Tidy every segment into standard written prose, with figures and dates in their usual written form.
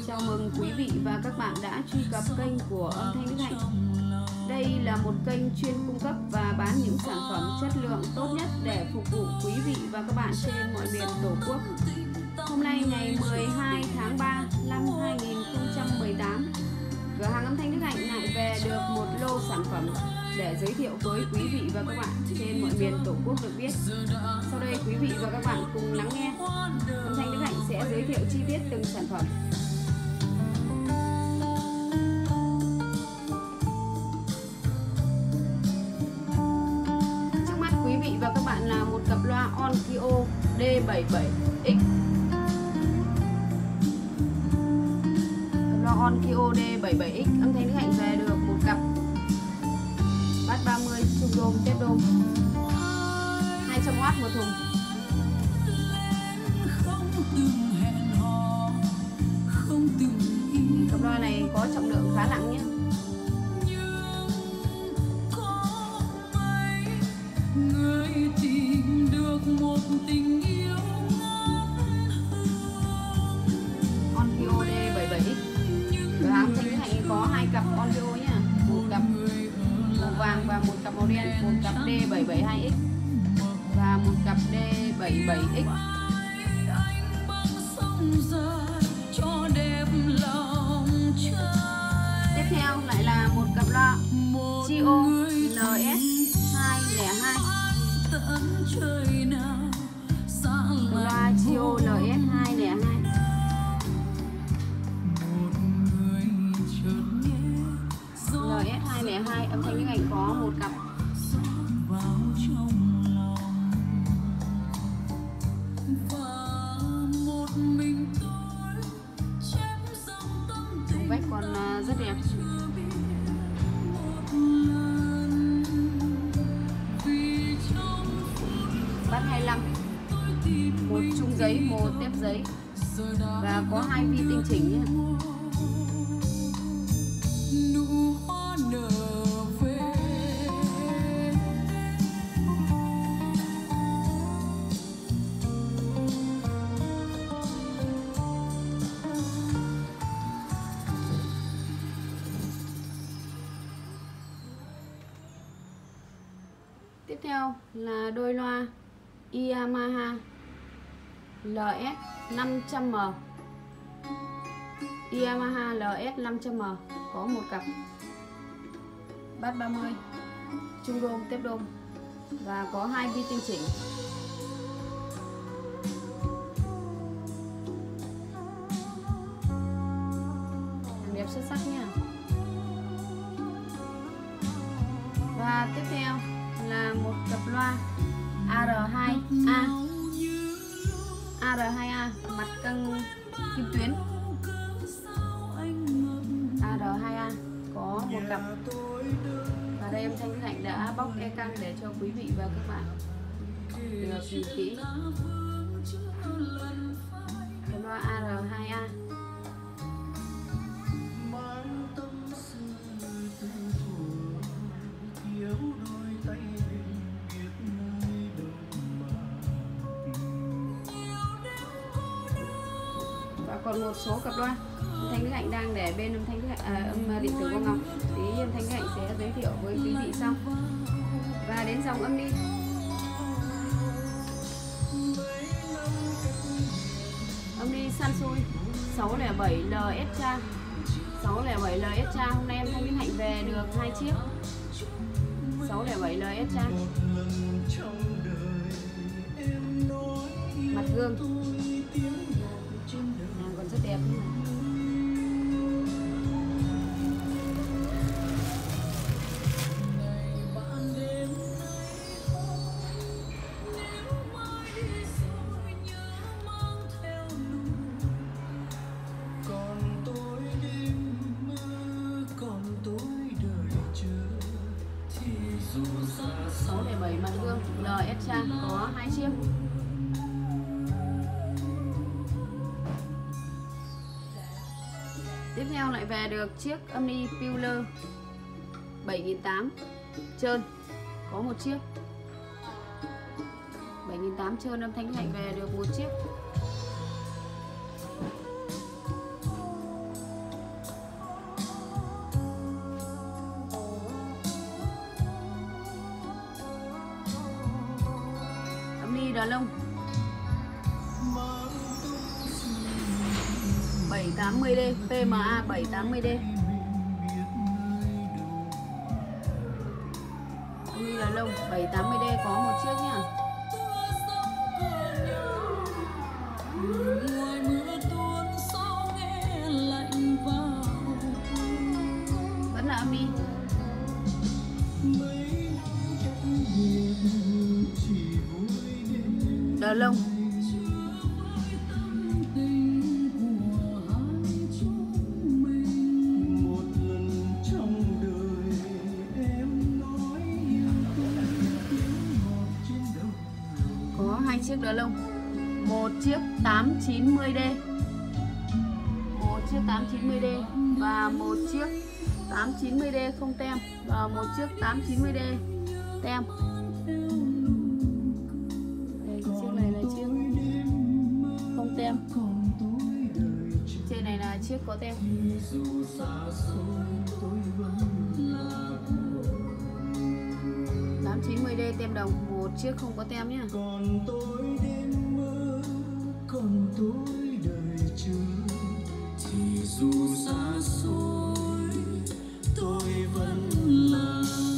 Chào mừng quý vị và các bạn đã truy cập kênh của Âm Thanh Đức Hạnh. Đây là một kênh chuyên cung cấp và bán những sản phẩm chất lượng tốt nhất để phục vụ quý vị và các bạn trên mọi miền Tổ quốc. Hôm nay ngày 12 tháng 3 năm 2018, cửa hàng Âm Thanh Đức Hạnh lại về được một lô sản phẩm để giới thiệu với quý vị và các bạn trên mọi miền Tổ quốc được biết. Sau đây quý vị và các bạn cùng lắng nghe. Âm Thanh Đức Hạnh sẽ giới thiệu chi tiết từng sản phẩm. Trước mắt quý vị và các bạn là một cặp loa Onkyo D77X. Cặp loa Onkyo D77X, Âm Thanh Đức Hạnh về được một cặp bass 30 trung đôm tép đôm 200W một thùng. Cặp loa này có trọng lượng khá nặng nhé. Onkyo D77X, cửa hàng Thanh Đức Hạnh có hai cặp Onkyo nhé, một cặp màu vàng và một cặp màu đen, một cặp D772X và một cặp D77X. Tiếp theo lại là một cặp loa Chio LS202. Loa Chio LS202. LS202, Âm Thanh Đức Hạnh có một cặp. Vách còn rất đẹp. Bass 25, một chung giấy, một tép giấy và có hai vi tinh chỉnh nhé. Tiếp theo là đôi loa Yamaha LS500M. Yamaha LS500M có một cặp bass 30 trung đôm tép đôm và có hai vi tinh chỉnh. Đẹp xuất sắc nha. Và tiếp theo là một cặp loa AR2A. AR2A, mặt căng kim tuyến. AR2A có một cặp. Và đây Âm Thanh Đức Hạnh đã bóc e căng để cho quý vị và các bạn được nhìn kỹ. Cái loa AR2A. Và còn một số cặp loa Âm Thanh Đức Hạnh đang để bên Âm Thanh Đức Hạnh, âm điện tử Quang Ngọc. Tí Âm Thanh Đức Hạnh sẽ giới thiệu với quý vị sau. Và đến dòng âm đi. Âm đi Sansui 607 LS-Tra. 607 LS-Tra, hôm nay Âm Thanh Đức Hạnh về được hai chiếc 607 LS-Tra. Mặt gương còn rất đẹp. Sáu để 7 mặt gương LS-Tra có hai chiếc. Tiếp theo lại về được chiếc Omni Pillar 7800 trơn, có một chiếc 7800 trơn. Âm Thanh Đức Hạnh về được một chiếc. đờ lông 780D, PMA 780D. Ly đờ lông 780D có một chiếc nhá. Vẫn là âm y. Đờ lông có hai chiếc đờ lông, một chiếc 890D, một chiếc 890D và một chiếc 890D không tem, và một chiếc 890D tem. Đây, chiếc này là chiếc không tem, trên này là chiếc có tem. Tám 90D tem đồng, một chiếc không có tem nhá. Còn tôi đêm mơ, còn tôi đời chờ, thì dù xa xôi tôi vẫn là.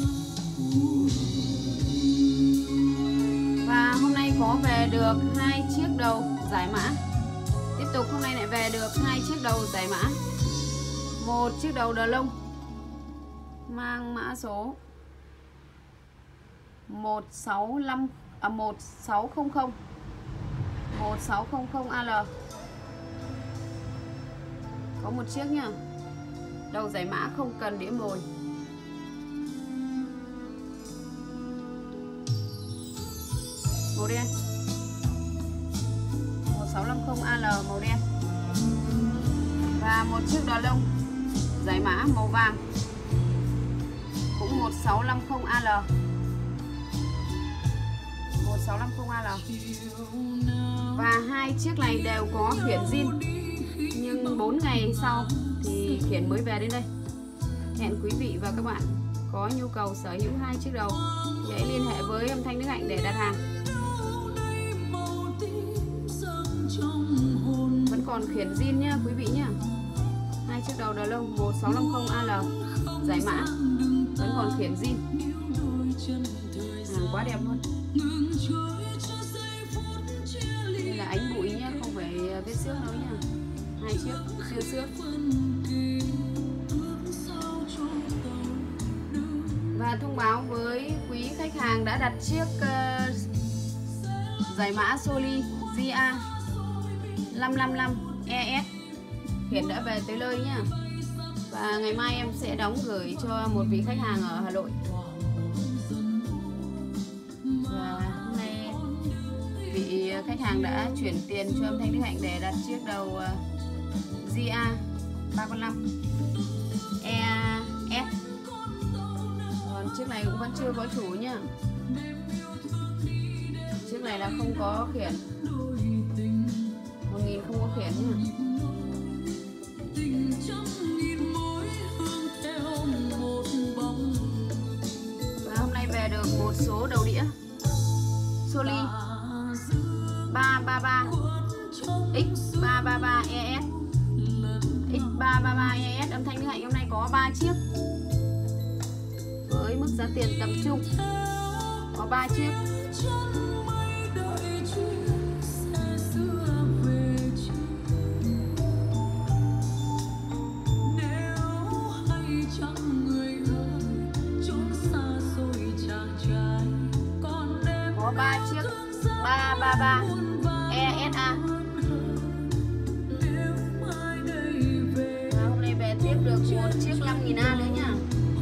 Và hôm nay có về được hai chiếc đầu giải mã. Tiếp tục hôm nay lại về được hai chiếc đầu giải mã. Một chiếc đầu đờ lông mang mã số 1600 1600AL. Có một chiếc nha. Đầu giải mã không cần đĩa mồi. Màu đen 1650AL màu đen. Và một chiếc đờ lông giải mã màu vàng cũng 1650AL. 1650AL. Và hai chiếc này đều có khiển zin, nhưng 4 ngày sau thì khiển mới về đến đây. Hẹn quý vị và các bạn có nhu cầu sở hữu hai chiếc đầu thì hãy liên hệ với âm thanh Đức Hạnh để đặt hàng. Vẫn còn khiển zin nhá quý vị nhá. Hai chiếc đầu đờ lông 1650AL giải mã vẫn còn khiển zin. Hàng quá đẹp luôn. Đây là ánh bụi nhá, không phải vết xước đâu nhá. Hai chiếc chưa xước. Và thông báo với quý khách hàng đã đặt chiếc giải mã Soli GA 555ES hiện đã về tới nơi nhá. Và ngày mai em sẽ đóng gửi cho một vị khách hàng ở Hà Nội. Và hôm nay vị khách hàng đã chuyển tiền cho âm thanh Đức Hạnh để đặt chiếc đầu GA 355ES. Còn chiếc này cũng vẫn chưa có chủ nhá. Chiếc này là không có khiển, 1000 không có khiển nhá. Và hôm nay về được một số đầu đĩa Soli 333 X333ES, X333ES âm thanh Đức Hạnh hôm nay có 3 chiếc với mức giá tiền tầm trung, có 3 chiếc. Có 3 chiếc 333 ESA. Và hôm nay về tiếp được một chiếc 5000A nữa nha.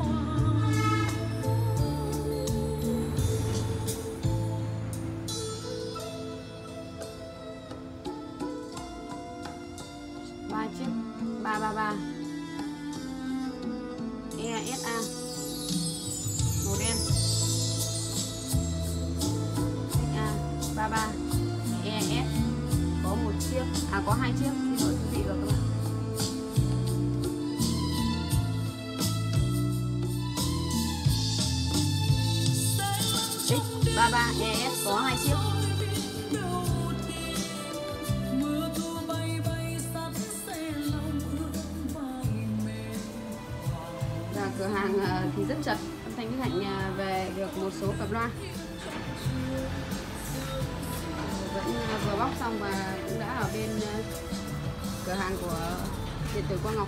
Ba chiếc 333 ESA màu đen. 33 ES có một chiếc, có hai chiếc, xin lỗi quý vị và các bạn. X33 ES có hai chiếc. cửa hàng thì rất chật. Âm thanh Đức Hạnh về được một số cặp loa. Vẫn vừa bóc xong và cũng đã ở bên cửa hàng của điện tử Quang Ngọc.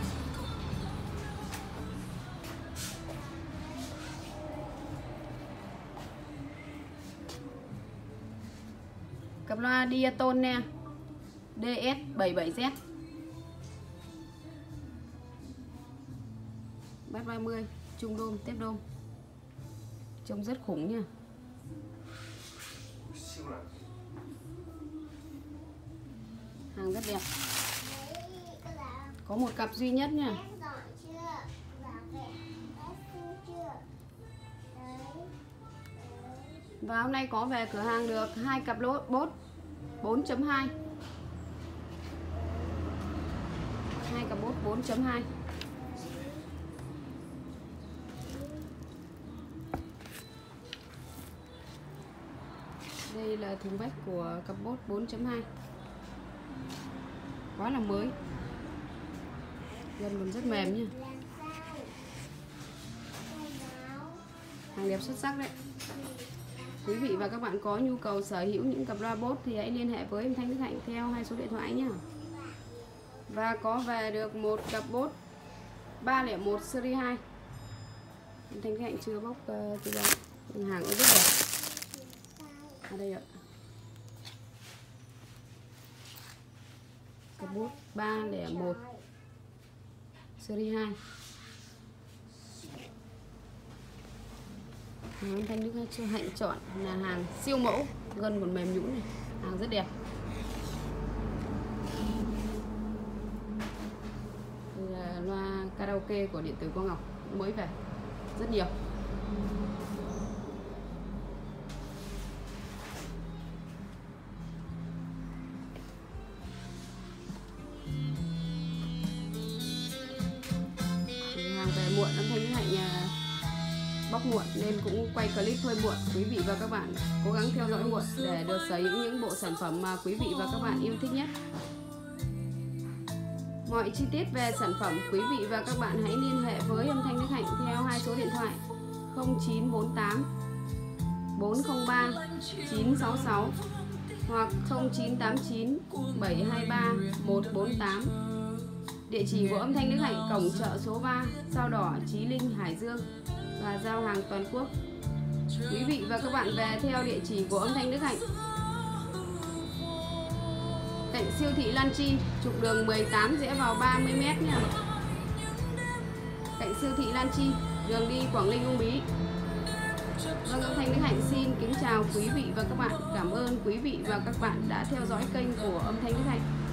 Cặp loa Diaton nè, DS77Z, Bass 30, trung đôm, tép đôm, trông rất khủng nha. Hàng rất đẹp. Có một cặp duy nhất nha. Và hôm nay có về cửa hàng được 2 cặp lốt bốt 4.2. 2 cặp bốt 4.2. Đây là thùng vách của cặp bốt 4.2. Quá là mới. Gần còn rất mềm nha. Hàng đẹp xuất sắc đấy. Quý vị và các bạn có nhu cầu sở hữu những cặp loa bốt thì hãy liên hệ với âm thanh Đức Hạnh theo 2 số điện thoại nhé. Và có về được một cặp bốt 301 series 2. Âm thanh Đức Hạnh chưa bóc từ đó. Hàng rất đẹp. Ở đây ạ. Cặp bốt 301 series 2. Âm thanh Đức Hạnh chọn là hàng siêu mẫu, gân còn mềm nhũn này, hàng rất đẹp. Đây là loa karaoke của điện tử Quang Ngọc mới về, rất nhiều. Hàng về muộn, âm thanh Đức Hạnh bóc muộn nên cũng quay clip hơi muộn. Quý vị và các bạn cố gắng theo dõi muộn để được sở hữu những bộ sản phẩm mà quý vị và các bạn yêu thích nhất. Mọi chi tiết về sản phẩm, quý vị và các bạn hãy liên hệ với âm thanh Đức Hạnh theo 2 số điện thoại 0948 403 966 hoặc 0989 723 148. Địa chỉ của âm thanh Đức Hạnh cổng chợ số 3, Sao Đỏ, Chí Linh, Hải Dương và giao hàng toàn quốc. Quý vị và các bạn về theo địa chỉ của âm thanh Đức Hạnh cạnh siêu thị Lan Chi, trục đường 18 rẽ vào 30m nha. Cạnh siêu thị Lan Chi, đường đi Quảng Ninh, Uông Bí. Vâng, âm thanh Đức Hạnh xin kính chào quý vị và các bạn. Cảm ơn quý vị và các bạn đã theo dõi kênh của âm thanh Đức Hạnh.